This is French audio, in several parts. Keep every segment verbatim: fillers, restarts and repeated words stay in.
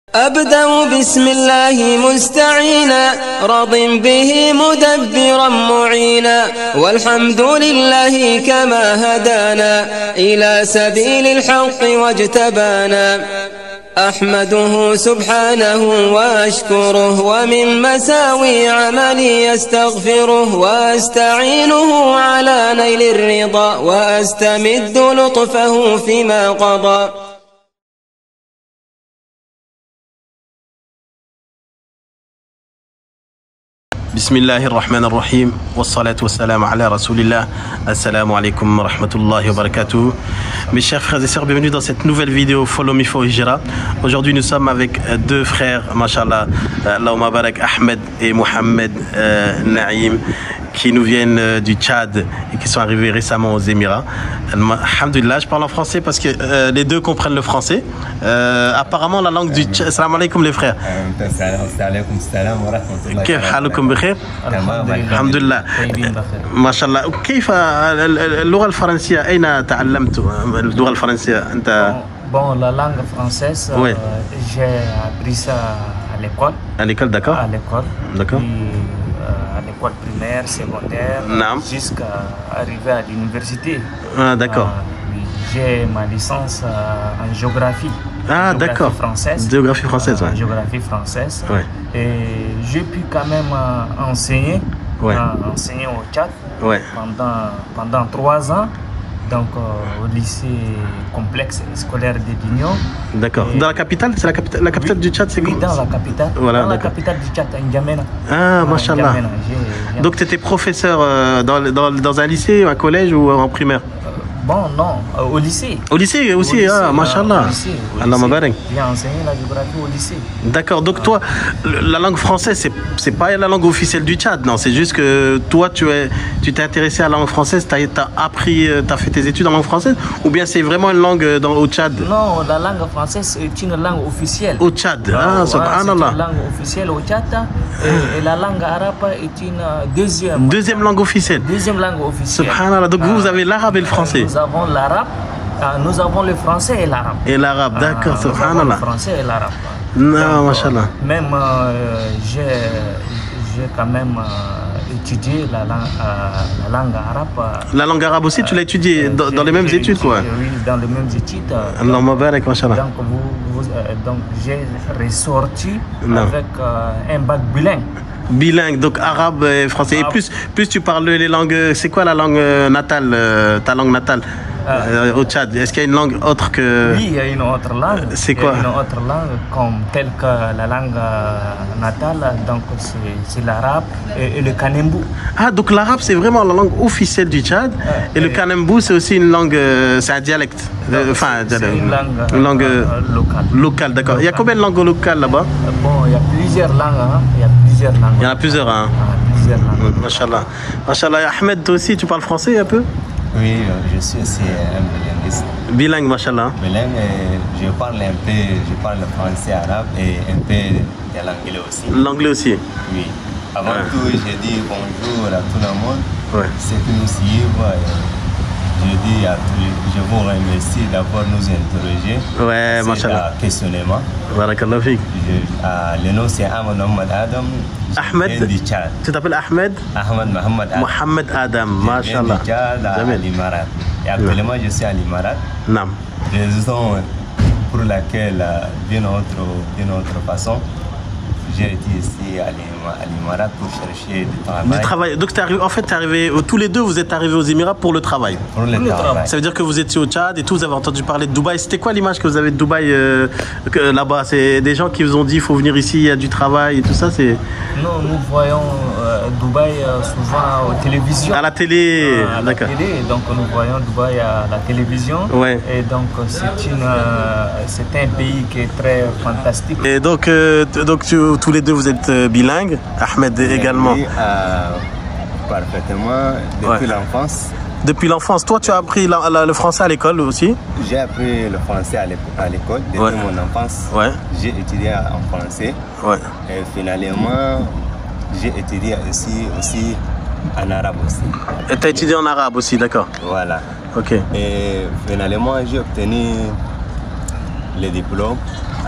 أبدأ بسم الله مستعينا راض به مدبرا معينا والحمد لله كما هدانا إلى سبيل الحق واجتبانا أحمده سبحانه وأشكره ومن مساوي عملي أستغفره وأستعينه على نيل الرضا وأستمد لطفه فيما قضى. بسم الله الرحمن الرحيم والصلاة والسلام على رسول الله. Assalamu alaikum wa rahmatullahi wa barakatuh. Mes chers frères et sœurs, bienvenue dans cette nouvelle vidéo Follow Me for Hijra. Aujourd'hui nous sommes avec deux frères, mashallah, Allahumma barak, Ahmed et Mohamed euh, Naïm, qui nous viennent euh, du Tchad et qui sont arrivés récemment aux Émirats. Alhamdulillah, je parle en français parce que euh, les deux comprennent le français. Euh, apparemment la langue du Tchad. Assalamu alaikum les frères. كيف حالكم بخير؟ الحمد لله. ما شاء الله. كيف اللغة الفرنسية أين تعلمت اللغة الفرنسية أنت؟ Bon, la langue française, oui. euh, j'ai appris ça à l'école. À l'école, d'accord. À l'école. D'accord. Euh, à l'école primaire, secondaire, jusqu'à arriver à l'université. Ah, d'accord. Euh, oui, j'ai ma licence euh, en géographie. Ah, d'accord. Française. Géographie française, euh, ouais. Géographie française. Ouais. Et j'ai pu quand même euh, enseigner, ouais. euh, enseigner au Tchad ouais. pendant, pendant trois ans. Donc euh, au lycée complexe scolaire de Dignon. D'accord. Dans la capitale, c'est la capitale, la capitale oui, du Tchad, c'est oui, quoi? dans la capitale. Voilà, dans la capitale du Tchad, à N'Djamena. Ah, mashallah. Donc tu étais professeur euh, dans, dans, dans un lycée, un collège ou en primaire? Bon, non, euh, au lycée. Au lycée aussi, au lycée, ah, mashallah. Allah m'abarak. J'ai enseigné la géographie au lycée. D'accord, donc toi, la langue française, c'est pas la langue officielle du Tchad, non? C'est juste que toi, tu es, tu t'es intéressé à la langue française, tu as, as appris, tu as fait tes études en langue française, ou bien c'est vraiment une langue dans, au Tchad? Non, la langue française est une langue officielle. Au Tchad, ah, subhanallah. C'est une langue officielle au Tchad, et, et la langue arabe est une deuxième. Deuxième langue officielle. Deuxième langue officielle. Subhanallah, donc vous, vous avez l'arabe et le français. Nous avons l'arabe, nous avons le français et l'arabe. Et l'arabe, d'accord, ah, subhanallah. Le français et l'arabe. Non, mashallah. Même euh, j'ai quand même euh, étudié la langue, euh, la langue arabe. La langue arabe aussi, tu l'as étudiée euh, dans, dans les mêmes études, quoi? Oui, dans les mêmes études. Allah m'abarak, mashallah. Donc, vous, vous, euh, donc j'ai ressorti non. avec euh, un bac bilingue. Bilingue, donc arabe et français. Arabe. Et plus, plus tu parles les langues, c'est quoi la langue natale, euh, ta langue natale euh, au Tchad? Est-ce qu'il y a une langue autre que... Oui, il y a une autre langue. C'est quoi? Il y a une autre langue, comme telle que la langue natale, donc c'est l'arabe et, et le kanembu. Ah, donc l'arabe c'est vraiment la langue officielle du Tchad, euh, et, et le kanembu c'est aussi une langue, euh, c'est un dialecte. Euh, enfin, c'est une langue, une langue euh, locale. Locale, d'accord. Il y a combien de langues locales là-bas? Bon, il y a plusieurs langues, hein. Il y a plusieurs langues. Il y en a plusieurs, hein. Ah, plusieurs langues. Mashallah. Mashallah. Ahmed, toi aussi, tu parles français un peu? Oui, je suis aussi un bilinguiste. Bilingue, mashallah. Bilingue, je parle un peu, je parle français, arabe et un peu de l'anglais aussi. L'anglais aussi? Oui. Avant ouais. tout, je dis bonjour à tout le monde. Ouais. Ceux qui nous suivent. Je dis à tous, je vous remercie d'avoir nous interrogé. Ouais, mashallah. C'est un questionnement. Barakallah fik. Le nom c'est Ahmed Mohamed Adam. Ahmed. Tu t'appelles Ahmed? Ahmed Mohamed Adam. Mohamed Adam, mashallah. Du Tchad à l'Imarat. Et actuellement, je suis à l'Imarat. Nam. Raison pour laquelle, d'une autre, d'une autre façon, j'ai été ici à l'Imarat pour chercher du travail. Du travail. Donc, es arrivé, en fait, es arrivé, tous les deux, vous êtes arrivés aux Émirats pour le travail. Pour le, le travail. Ça veut dire que vous étiez au Tchad et tous, vous avez entendu parler de Dubaï. C'était quoi l'image que vous avez de Dubaï euh, là-bas? C'est des gens qui vous ont dit il faut venir ici, il y a du travail et tout ça. C'est. Non, nous voyons euh, Dubaï euh, souvent à la télévision. À la télé, euh, d'accord. Donc nous voyons Dubaï à la télévision. Ouais. Et donc c'est une, euh, c'est un pays qui est très fantastique. Et donc, euh, donc tu, tous les deux vous êtes bilingues, Ahmed oui, également. Oui, euh, parfaitement depuis ouais. l'enfance. Depuis l'enfance. Toi, tu as appris la, la, le français à l'école aussi? J'ai appris le français à l'école depuis ouais. mon enfance. Ouais. J'ai étudié en français. Ouais. Et finalement, j'ai étudié aussi, aussi en arabe aussi. Et tu as étudié en arabe aussi, d'accord. Voilà. Ok. Et finalement, j'ai obtenu le diplôme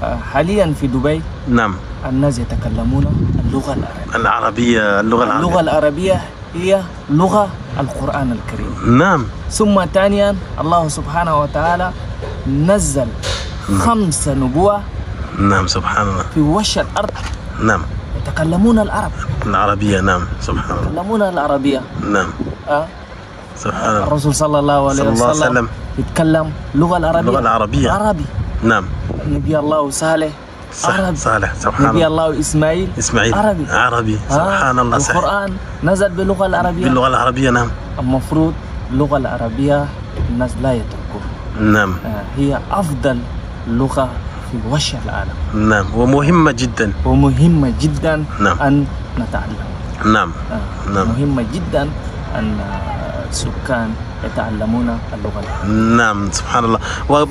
حاليا في دبي نعم الناس يتكلمون اللغة العربية. العربية اللغة العربية اللغة العربية هي لغة القرآن الكريم. نعم. ثم ثانيا الله سبحانه وتعالى نزل خمس نبوة نعم سبحان الله في وش الأرض. نعم. يتكلمون العرب. العربية نعم سبحان الله. يتكلمون العربية. نعم. أه؟ سبحان الله. الرسول صلى الله عليه وسلم, وسلم يتكلم لغة العربية. اللغة العربية. عربي. نعم. نبي الله صالح عربي. صالح سبحان الله. نبي الله إسماعيل إسماعيل عربي. عربي سبحان الله. صحيح. القرآن نزل باللغة العربية. باللغة العربية نعم. المفروض اللغة العربية الناس لا يتركوها. نعم. هي أفضل لغة في وش العالم. نعم ومهمة جدا. ومهمة جدا نعم. أن نتعلم. نعم. آه. نعم. مهمة جدا أن السكان يتعلمون اللغة العربية. نعم سبحان الله.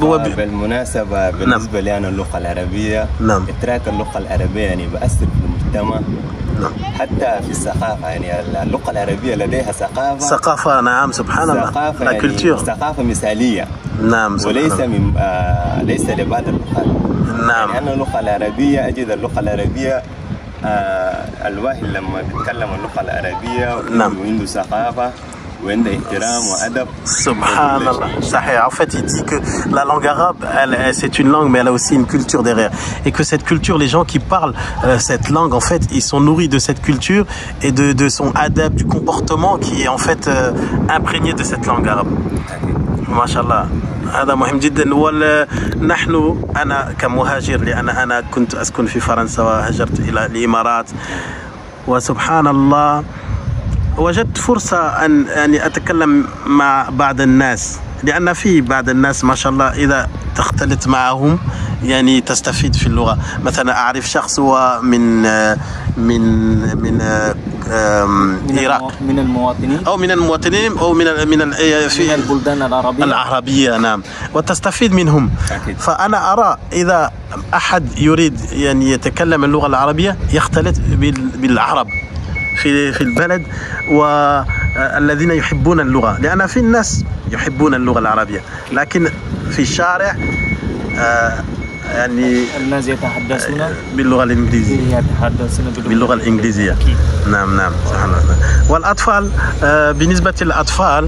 بالمناسبة بالنسبة لي أنا اللغة العربية نعم. إدراك اللغة العربية يعني بأثر في المجتمع. نعم. حتى في الثقافة يعني اللغة العربية لديها ثقافة. ثقافة نعم سبحان الله. ثقافة لا يعني كولتور. ثقافة مثالية. نعم سبحان وليس الله. من آه ليس لبعض اللغات. نعم. يعني أنا اللغة العربية أجد اللغة العربية آه الواحد لما بيتكلم اللغة العربية نعم. وعنده ثقافة وعنده احترام وأدب. Subhanallah. Sahih. En fait, il dit que la langue arabe, elle, c'est une langue, mais elle a aussi une culture derrière. Et que cette culture, les gens qui parlent euh, cette langue, en fait, ils sont nourris de cette culture et de, de son adab, du comportement qui est en fait euh, imprégné de cette langue arabe. MashaAllah. هذا مهم جدا. ونحن أنا كمهاجر لأن أنا كنت أسكن في فرنسا وهاجرت إلى الإمارات وسبحان الله وجدت فرصة أن يعني أتكلم مع بعض الناس لأن في بعض الناس ما شاء الله إذا تختلط معهم يعني تستفيد في اللغة. مثلا أعرف شخص هو من من من العراق من المواطنين أو من المواطنين أو من من في البلدان العربية العربية نعم وتستفيد منهم. فأنا أرى إذا أحد يريد يعني يتكلم اللغة العربية يختلط بالعرب في في البلد والذين يحبون اللغة لأن في الناس يحبون اللغة العربية لكن في الشارع يعني الناس يتحدثون باللغة الإنجليزية يتحدثون باللغة الإنجليزية. نعم نعم سبحان الله. والأطفال بالنسبة للأطفال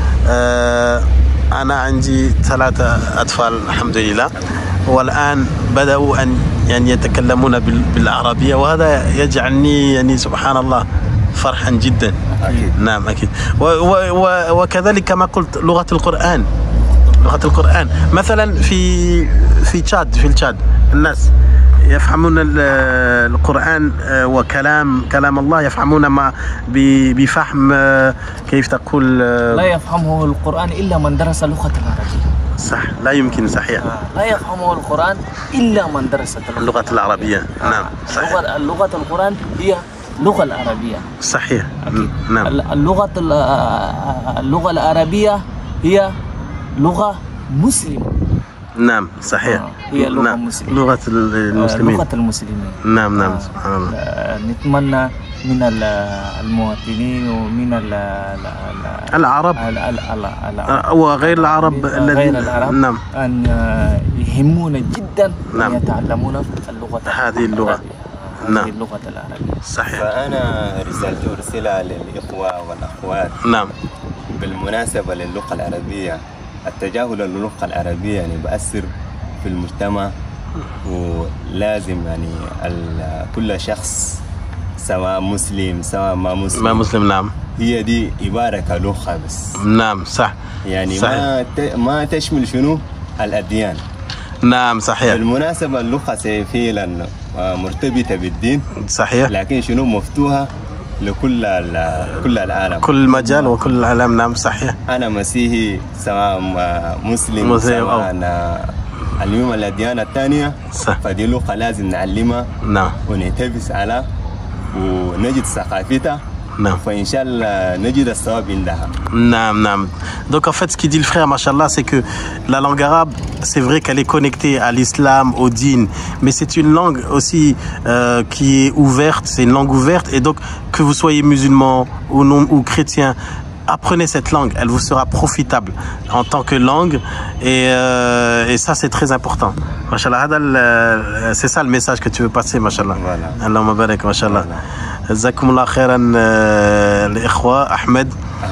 أنا عندي ثلاثة أطفال الحمد لله والآن بدأوا أن يعني يتكلمون بالعربية وهذا يجعلني يعني سبحان الله فرحا جدا. أكيد. نعم أكيد. وكذلك كما قلت لغة القرآن لغة القرآن مثلا في في تشاد في التشاد الناس يفهمون القرآن وكلام كلام الله يفهمون ما بفهم كيف تقول لا يفهمه القرآن إلا من درس اللغة العربية. صح لا يمكن صحيح. لا يفهمه القرآن إلا من درس اللغة العربية. نعم صحيح. اللغة القرآن هي اللغة العربية. صحيح. أكيد. نعم. اللغة اللغة العربية هي لغة مسلمة. نعم صحيح. هي لغة نعم. مسلمة. لغة المسلمين. لغة المسلمين. نعم نعم سبحان الله. نتمنى من المواطنين ومن العرب وغير العرب الذين نعم أن يهمون جدا نعم. أن يتعلمون اللغة هذه اللغة. نعم. اللغة العربية. صحيح. فأنا رسالتي رسالة للإخوة والأخوات. نعم. بالمناسبة للغة العربية التجاهل للغة العربية يعني بأثر في المجتمع ولازم يعني كل شخص سواء مسلم سواء ما مسلم ما مسلم نعم هي دي عبارة كلغة بس. نعم صح يعني صحيح. ما ما تشمل شنو الأديان. نعم صحيح. بالمناسبة اللغة فعلا مرتبطة بالدين صحيح لكن شنو مفتوحة لكل كل العالم كل مجال وكل العالم. نعم صحيح. أنا مسيحي سواء مسلم, مسلم سواء اليوم الأديان الثانية صح. فدي لغة لازم نعلمها نعم ونحتفظ على ونجد ثقافتها. Non. Non, non. Donc en fait, ce qu'il dit le frère, machallah, c'est que la langue arabe, c'est vrai qu'elle est connectée à l'islam, au dîn, mais c'est une langue aussi euh, qui est ouverte, c'est une langue ouverte, et donc que vous soyez musulman ou non ou chrétien, apprenez cette langue, elle vous sera profitable en tant que langue et, euh, et ça c'est très important. Mashallah, c'est ça le message que tu veux passer, mashallah. Voilà. Allahumma barak, mashallah. Jazakumullah khairan l'ikhwa, Ahmed.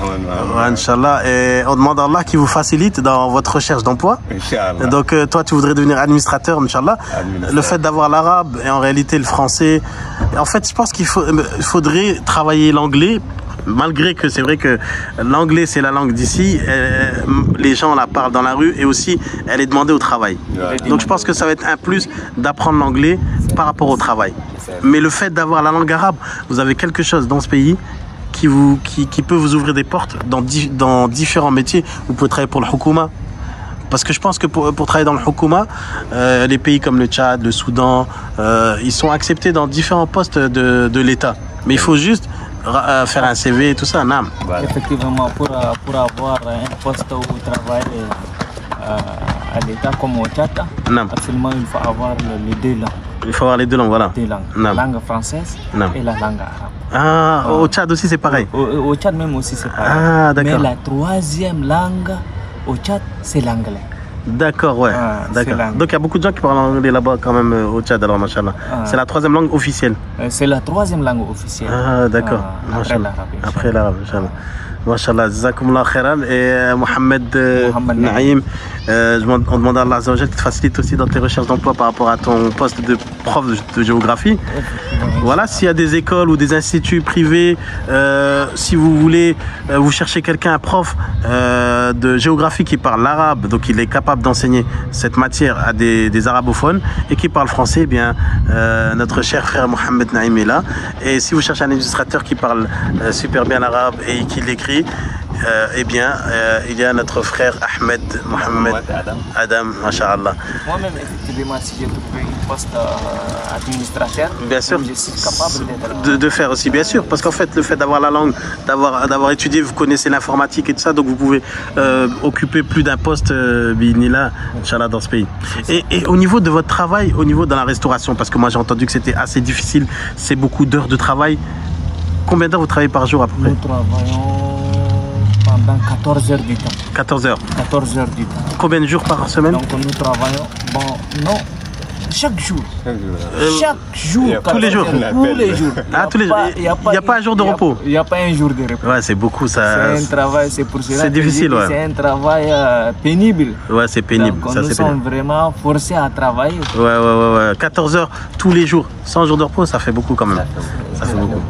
Inch'Allah. Et on demande à Allah qui vous facilite dans votre recherche d'emploi. Inch'Allah. Donc euh, toi tu voudrais devenir administrateur, Inch'Allah. Le fait d'avoir l'arabe et en réalité le français. Et en fait je pense qu'il faut, il faudrait travailler l'anglais. Malgré que c'est vrai que l'anglais c'est la langue d'ici, euh, les gens la parlent dans la rue et aussi elle est demandée au travail. Ouais. Donc je pense que ça va être un plus d'apprendre l'anglais par rapport au travail. Mais le fait d'avoir la langue arabe, vous avez quelque chose dans ce pays qui, vous, qui, qui peut vous ouvrir des portes dans, di, dans différents métiers. Vous pouvez travailler pour le Hukuma. Parce que je pense que pour, pour travailler dans le Hukuma, euh, les pays comme le Tchad, le Soudan, euh, ils sont acceptés dans différents postes de, de l'État. Mais il faut juste euh, faire un C V et tout ça. Nam. Voilà. Effectivement, pour, pour avoir un poste où travailler euh, à l'État comme au Tchad, absolument il faut avoir les deux langues. Il faut avoir les deux langues, voilà. Deux langues. La langue française Nam. et la langue arabe. Ah, au Tchad aussi c'est pareil. Au, au, au Tchad même aussi c'est pareil. Ah, d'accord. Mais la troisième langue au Tchad, c'est l'anglais. D'accord, ouais. Ah, d'accord. Donc il y a beaucoup de gens qui parlent anglais là-bas quand même euh, au Tchad, alors machallah. Ah. C'est la troisième langue officielle. Euh, c'est la troisième langue officielle. Ah, d'accord. Ah, après l'arabe. Après l'arabe, machallah. Machallah, Jazakumullah khairan. Et euh, Mohamed, euh, Naïm, euh, on demande à Allah Azza wa Jal qui te facilite aussi dans tes recherches d'emploi par rapport à ton poste de prof de, de géographie. Voilà, s'il y a des écoles ou des instituts privés, euh, si vous voulez, euh, vous cherchez quelqu'un, un prof euh, de géographie qui parle l'arabe, donc il est capable d'enseigner cette matière à des, des arabophones et qui parle français, eh bien euh, notre cher frère Mohamed Naïm est là. Et si vous cherchez un illustrateur qui parle euh, super bien l'arabe et qui l'écrit, Euh, eh bien, euh, il y a notre frère Ahmed Mohamed Adam, Adam Masha'Allah. Moi-même, effectivement, si j'ai trouvé un poste euh, administrateur, bien sûr, je suis capable de, de faire aussi, bien sûr, parce qu'en fait, le fait d'avoir la langue, d'avoir d'avoir étudié, vous connaissez l'informatique et tout ça, donc vous pouvez euh, occuper plus d'un poste, euh, B'idhnillah, Inch'Allah, dans ce pays. Et, et au niveau de votre travail, au niveau de la restauration, parce que moi j'ai entendu que c'était assez difficile, c'est beaucoup d'heures de travail. Combien d'heures vous travaillez par jour à peu près? Nous travaillons pendant quatorze heures du temps. quatorze heures. quatorze heures du temps. Combien de jours par semaine? Donc nous travaillons, bon, non, chaque jour. Euh, chaque jour. Tous les jours. Tous les jours. Ah, tous les jours. Il n'y a, a, a pas un jour de repos. Il n'y a, a pas un jour de repos. Ouais, c'est beaucoup ça. C'est un travail, c'est pour cela. C'est difficile, ouais. C'est un travail euh, pénible. Ouais, c'est pénible. Donc, ça, nous sommes pénible. Vraiment forcés à travailler. Ouais, ouais, ouais, ouais. quatorze heures tous les jours, cent jours de repos, ça fait beaucoup quand même. Ça fait beaucoup.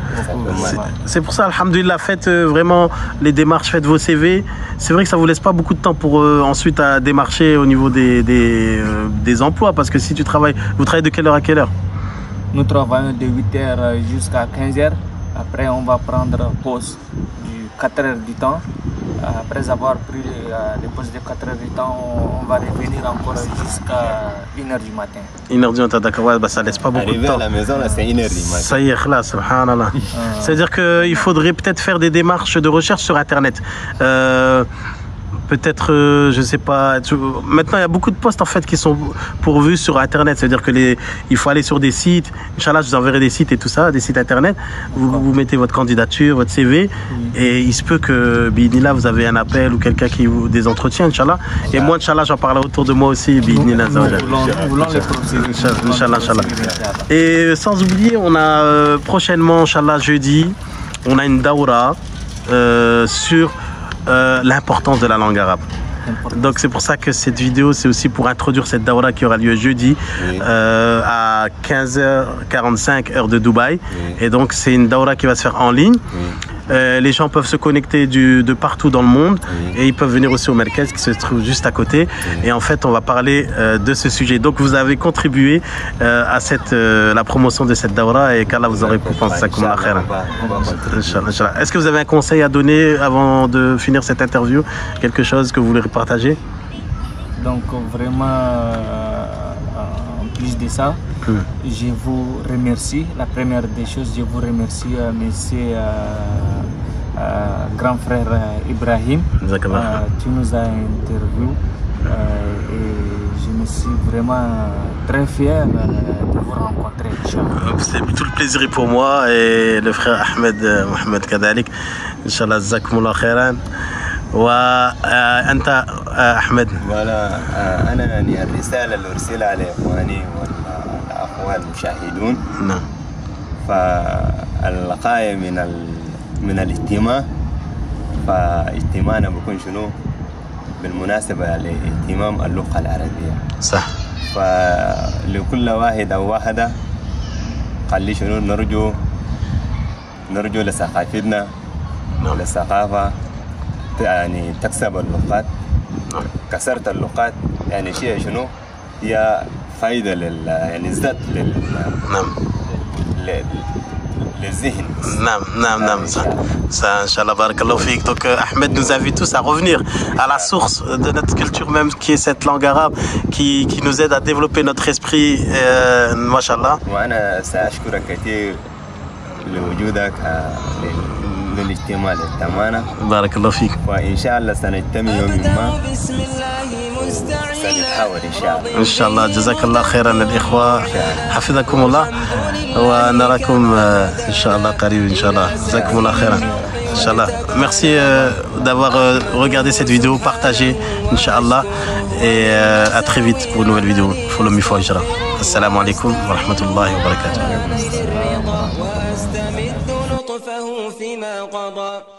C'est pour ça, alhamdoulilah, faites euh, vraiment les démarches, faites vos C V. C'est vrai que ça vous laisse pas beaucoup de temps pour euh, ensuite à démarcher au niveau des, des, euh, des emplois. Parce que si tu travailles, vous travaillez de quelle heure à quelle heure? Nous travaillons de huit heures jusqu'à quinze heures. Après, on va prendre pause de quatre heures du temps. Après avoir pris les pauses de quatre heures du temps, on va revenir encore jusqu'à une heure du matin. une heure du matin, d'accord, ouais, bah, ça laisse pas beaucoup Arriver de temps. à la maison, c'est une heure du matin. Ça y est, là, subhanallah. Euh... C'est-à-dire qu'il faudrait peut-être faire des démarches de recherche sur Internet. Euh, Peut-être, euh, je sais pas. Tu... Maintenant, il y a beaucoup de postes en fait qui sont pourvus sur Internet. C'est-à-dire que les, il faut aller sur des sites. Inch'Allah, je vous enverrai des sites et tout ça, des sites Internet. Vous, vous mettez votre candidature, votre C V, oui. Et il se peut que, B'idhnillah, vous avez un appel ou quelqu'un qui vous des entretiens, Inch'Allah. Et moi, Inch'Allah, j'en parlerai autour de moi aussi, B'idhnillah. Inch'Allah, Inch'Allah. Et sans oublier, on a euh, prochainement, Inch'Allah, jeudi, on a une daoura euh, sur Euh, l'importance de la langue arabe. Donc c'est pour ça que cette vidéo, c'est aussi pour introduire cette daoura qui aura lieu jeudi, oui. euh, à quinze heures quarante-cinq heure de Dubaï. Oui. Et donc c'est une daoura qui va se faire en ligne. Oui. Euh, les gens peuvent se connecter du, de partout dans le monde, oui. Et ils peuvent venir aussi au Merkez qui se trouve juste à côté. Oui. Et en fait, on va parler euh, de ce sujet. Donc vous avez contribué euh, à cette, euh, la promotion de cette daoura et qu'Allah vous en récompense. Est-ce que vous avez un conseil à donner avant de finir cette interview? Quelque chose que vous voulez partager? Donc vraiment, euh, en plus de ça, mmh. je vous remercie. La première des choses, je vous remercie, euh, monsieur euh, euh, grand frère euh, Ibrahim. Euh, tu nous as interviewé euh, et je me suis vraiment très fier de vous rencontrer, Inch'Allah. C'est tout le plaisir est pour moi et le frère Ahmed Mohamed Kadalik. Inch'Allah, jazakumullah khairan. وأنت أحمد. ولا أنا يعني الرسالة اللي أرسلها لإخواني والأخوان المشاهدون. نعم. فالغاية من ال... من الاهتمام، فاهتمامنا بكون شنو؟ بالمناسبة لاهتمام اللغة العربية. صح. فلكل واحد أو واحدة قال لي شنو نرجو نرجو لثقافتنا للثقافة يعني تكسب اللغات. كسرت اللغات يعني شيء شنو؟ هي فايدة لل يعني زاد لل نعم للذهن. نعم نعم نعم ça, ça Inch'Allah barakallahu fik. Donc euh, Ahmed nous invite tous à revenir à la source de notre culture même qui est cette langue arabe qui, qui nous aide à développer notre esprit euh, Mashallah. وأنا سأشكرك كثير لوجودك للاجتماع للأمانة. بارك الله فيك. وإن شاء الله سنجتمع يوم ما سنتحاور إن شاء الله. إن شاء الله. جزاك الله خيرا الإخوة، حفظكم الله ونراكم إن شاء الله قريب إن شاء الله. جزاكم الله خيرا إن شاء الله. Merci euh, d'avoir euh, regardé cette vidéo, partagé Inch'Allah et euh, à très vite pour une nouvelle vidéo. Follow me for Hijra. Assalamu alaikum wa rahmatullahi wa barakatuh. فيه فيما قضى